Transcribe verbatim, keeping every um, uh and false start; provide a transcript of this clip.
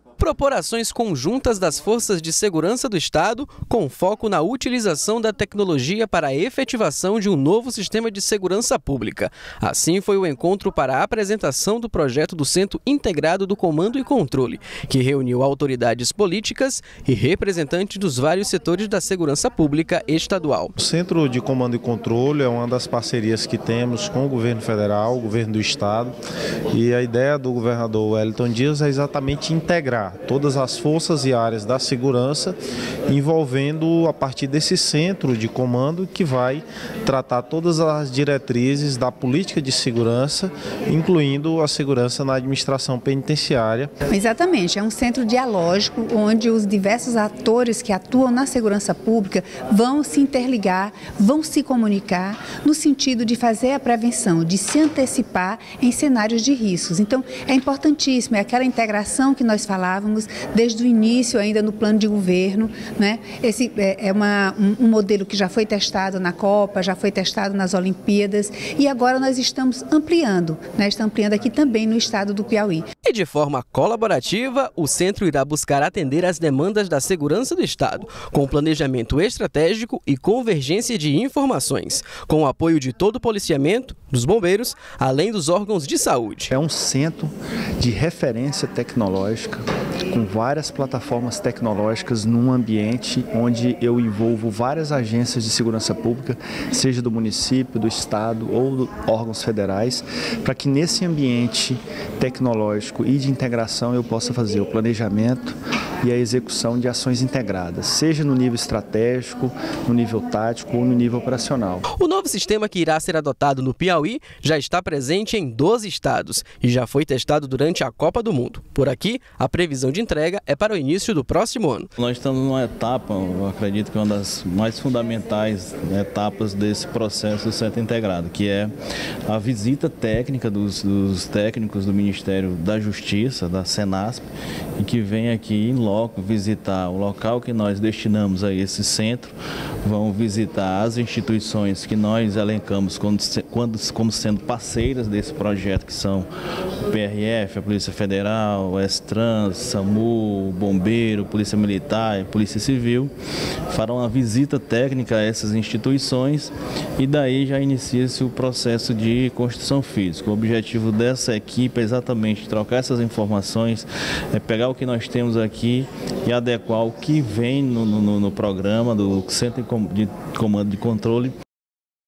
Propor ações conjuntas das forças de segurança do Estado com foco na utilização da tecnologia para a efetivação de um novo sistema de segurança pública. Assim foi o encontro para a apresentação do projeto do Centro Integrado do Comando e Controle, que reuniu autoridades políticas e representantes dos vários setores da segurança pública estadual. O Centro de Comando e Controle é uma das parcerias que temos com o governo federal, o governo do Estado, e a ideia do governador Wellington Dias é exatamente integrar todas as forças e áreas da segurança, envolvendo a partir desse centro de comando que vai tratar todas as diretrizes da política de segurança, incluindo a segurança na administração penitenciária. Exatamente, é um centro dialógico onde os diversos atores que atuam na segurança pública vão se interligar, vão se comunicar no sentido de fazer a prevenção, de se antecipar em cenários de riscos. Então, é importantíssimo, é aquela integração que nós falávamos desde o início, ainda no plano de governo, né? Esse é uma, um, um modelo que já foi testado na Copa, já foi testado nas Olimpíadas e agora nós estamos ampliando, né? Estamos ampliando aqui também no estado do Piauí. E de forma colaborativa, o centro irá buscar atender às demandas da segurança do Estado, com planejamento estratégico e convergência de informações, com o apoio de todo o policiamento, dos bombeiros, além dos órgãos de saúde. É um centro de referência tecnológica, com várias plataformas tecnológicas num ambiente onde eu envolvo várias agências de segurança pública, seja do município, do estado ou de órgãos federais, para que nesse ambiente tecnológico e de integração eu possa fazer o planejamento e a execução de ações integradas, seja no nível estratégico, no nível tático ou no nível operacional. O novo sistema que irá ser adotado no Piauí já está presente em doze estados e já foi testado durante a Copa do Mundo. Por aqui, a previsão de entrega é para o início do próximo ano. Nós estamos numa etapa, eu acredito que é uma das mais fundamentais etapas desse processo do Centro Integrado, que é a visita técnica dos, dos técnicos do Ministério da Justiça, da Senasp, e que vem aqui em loco visitar o local que nós destinamos a esse centro, vão visitar as instituições que nós elencamos quando, quando, como sendo parceiras desse projeto, que são o P R F, a Polícia Federal, o S-Trans, SAMU, Bombeiro, Polícia Militar e Polícia Civil. Farão uma visita técnica a essas instituições e daí já inicia-se o processo de construção física. O objetivo dessa equipe é exatamente trocar essas informações, é pegar o que nós temos aqui e adequar o que vem no, no, no programa do Centro de Comando e Controle.